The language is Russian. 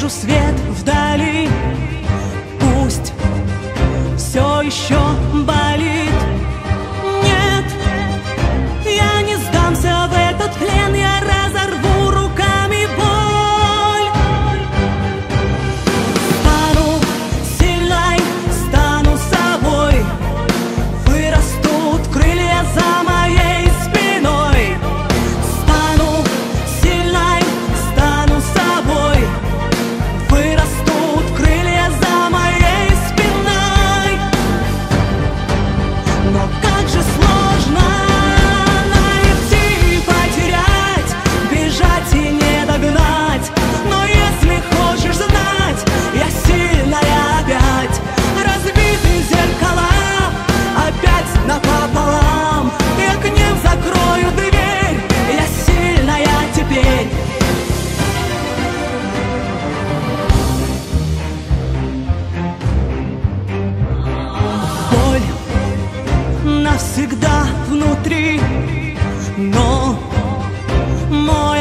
вижу свет вдали. Пусть все еще болит. Нет, я не сдамся в этот плен, я разорву руками боль. Стану сильной, стану собой. Вырастут крылья за моей спиной. Стану сильной, стану собой. Вырастут крылья за моей спиной. Но как же сложно найти, потерять, бежать и не догнать. Но если хочешь знать, я сильная опять. Разбиты зеркала опять напополам. Я к ним закрою дверь, я сильная теперь. Боль навсегда внутри, но